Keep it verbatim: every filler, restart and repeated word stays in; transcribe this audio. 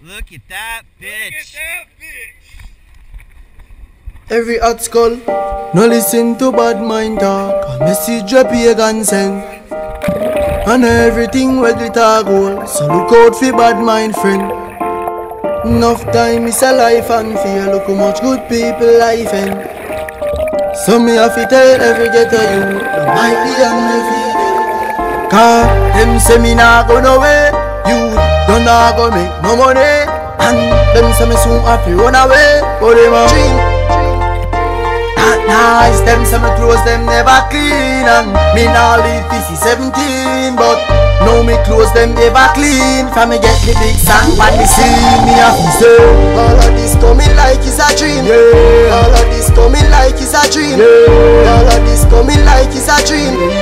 Look at that bitch. Look at that bitch. Every hot skull, no listen to bad mind talk. A message a pagan send. And everything where glitter gold. So look out for bad mind friend. Enough time is a life and fear. Look how much good people life end. So me have to tell every ghetto you, no might be undefeated. Cause them say me nah go nowhere. You don't nah go make no money. And them say me soon have to run away. But them a dream. Not nice, them say me clothes them never clean. And me nah live this is seventeen. But now me clothes them ever clean. For me get the big song when me see me have to say all of this coming like it's a dream. Yeah. All of this coming like it's a dream. Yeah. All of this coming like it's a dream.